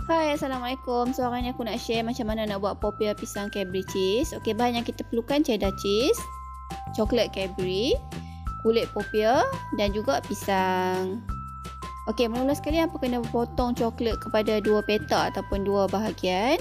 Hai, Assalamualaikum. So, hari ni aku nak share macam mana nak buat popiah pisang Cadbury cheese. Okey, bahan yang kita perlukan cheddar cheese, coklat Cadbury, kulit popiah dan juga pisang. Okey, mula-mula sekali apa kena potong coklat kepada dua petak ataupun dua bahagian.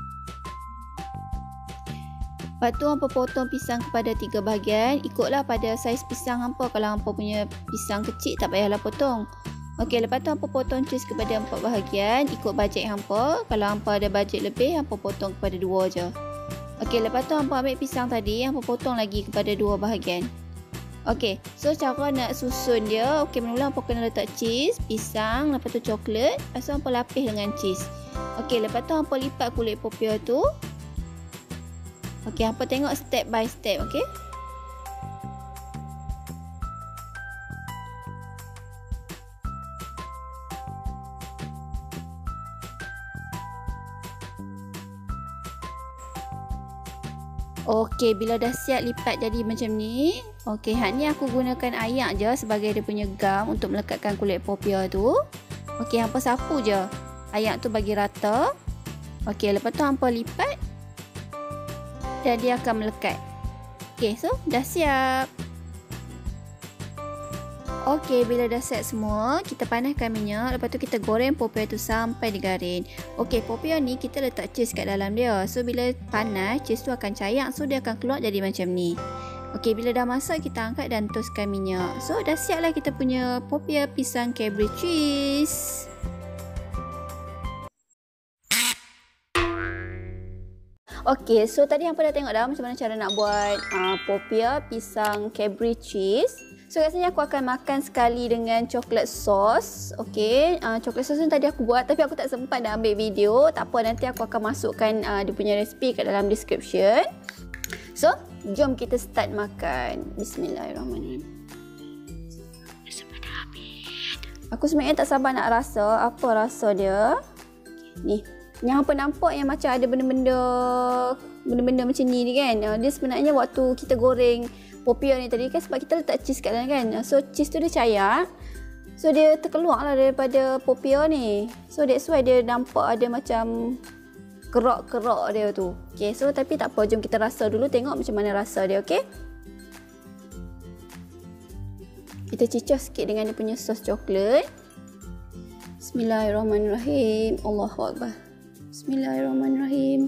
Lepas tu hampa potong pisang kepada 3 bahagian. Ikutlah pada saiz pisang hampa. Kalau hampa punya pisang kecil tak payahlah potong. Okey, lepas tu hampa potong cheese kepada 4 bahagian ikut bajet hampa. Kalau hampa ada bajet lebih, hampa potong kepada 2 je. Okey, lepas tu hampa ambil pisang tadi, hampa potong lagi kepada 2 bahagian. Okey, so cara nak susun dia, okey, mula-mula hampa kena letak cheese, pisang, lepas tu coklat, lepas tu hampa lapis dengan cheese. Okey, lepas tu hampa lipat kulit popiah tu. Okey, hampa tengok step by step, okey? Okey, bila dah siap lipat jadi macam ni. Okey, hak ni aku gunakan ayak je sebagai dia punya gam untuk melekatkan kulit popiah tu. Okey, hampa sapu je ayak tu bagi rata. Okey, lepas tu hampa lipat dan dia akan melekat. Okey, so dah siap. Okey, bila dah siap semua, kita panaskan minyak. Lepas tu kita goreng popiah tu sampai digaring. Okey, popiah ni kita letak cheese kat dalam dia. So, bila panas, cheese tu akan cair. So, dia akan keluar jadi macam ni. Okey, bila dah masak, kita angkat dan toskan minyak. So, dah siap lah kita punya popiah pisang Cadbury cheese. Okey, so tadi hampa dah tengok dah macam mana cara nak buat popiah pisang Cadbury cheese. So rasanya aku akan makan sekali dengan coklat sos. Okey, coklat sos ni tadi aku buat tapi aku tak sempat nak ambil video. Tak apa, nanti aku akan masukkan dia punya resipi kat dalam description. So, jom kita start makan. Bismillahirrahmanirrahim. Aku sebenarnya tak sabar nak rasa apa rasa dia. Ni. Yang apa nampak yang macam ada benda-benda macam ni kan. Dia sebenarnya waktu kita goreng popiah ni tadi kan, sebab kita letak cheese kat dalam kan. So cheese tu dia cair. So dia terkeluar lah daripada popiah ni. So that's why dia nampak ada macam kerak-kerak dia tu. Okay, so tapi tak apa, jom kita rasa dulu, tengok macam mana rasa dia, okay? Kita cicah sikit dengan dia punya sos coklat. Bismillahirrahmanirrahim. Allahu Akbar. Bismillahirrahmanirrahim.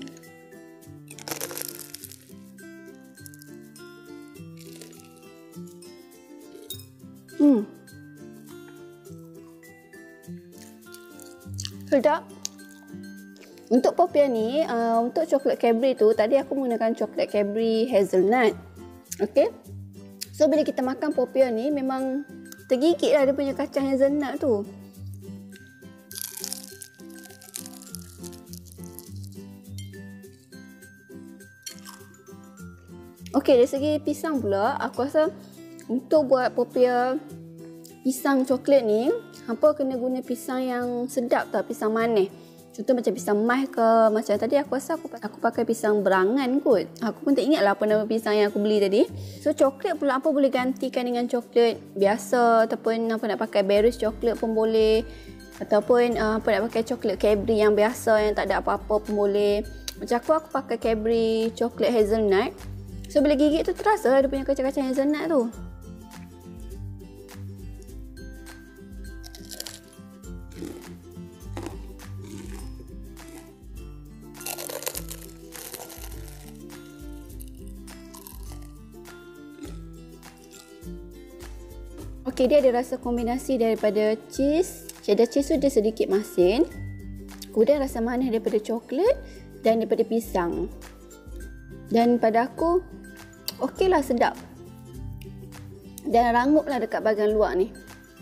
Sedap. Untuk popiah ni, untuk coklat Cadbury tu, tadi aku menggunakan coklat Cadbury hazelnut. Okey. So bila kita makan popiah ni memang tergigit lah dia punya kacang hazelnut tu. Okey, dari segi pisang pula, aku rasa untuk buat popiah pisang coklat ni, hampa kena guna pisang yang sedap tau, pisang manis. Contoh macam pisang mas ke, macam tadi aku rasa aku pakai pisang berangan kot. Aku pun tak ingat lah apa nama pisang yang aku beli tadi. So coklat pula apa boleh gantikan dengan coklat biasa, ataupun apa nak pakai berries coklat pun boleh. Ataupun apa nak pakai coklat Cadbury yang biasa yang tak ada apa-apa pun boleh. Macam aku pakai Cadbury coklat hazelnut. So bila gigit tu terasa lah dia punya kacang-kacang hazelnut tu. Okey, dia ada rasa kombinasi daripada cheese. Cheddar cheese tu dia sedikit masin. Kemudian rasa manis daripada coklat dan daripada pisang. Dan pada aku, okey lah, sedap. Dan rangup lah dekat bahagian luar ni.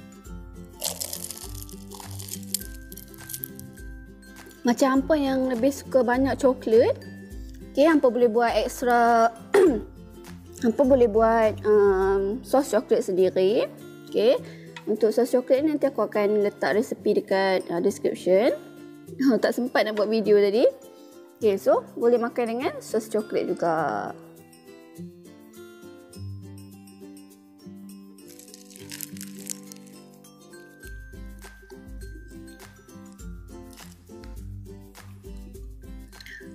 Macam hampa yang lebih suka banyak coklat, okey, hampa boleh buat ekstra. Hampa boleh buat sos coklat sendiri. Okey, untuk sos coklat ni nanti aku akan letak resepi dekat description. Tak sempat nak buat video tadi. Okey, so boleh makan dengan sos coklat juga.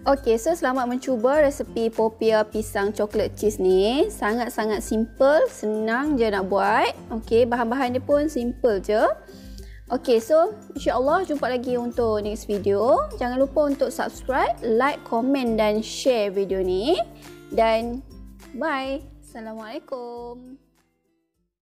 Okey, so selamat mencuba resepi popia pisang coklat cheese ni. Sangat-sangat simple, senang je nak buat. Okey, bahan-bahan dia pun simple je. Okey, so insya-Allah jumpa lagi untuk next video. Jangan lupa untuk subscribe, like, komen dan share video ni. Dan bye. Assalamualaikum.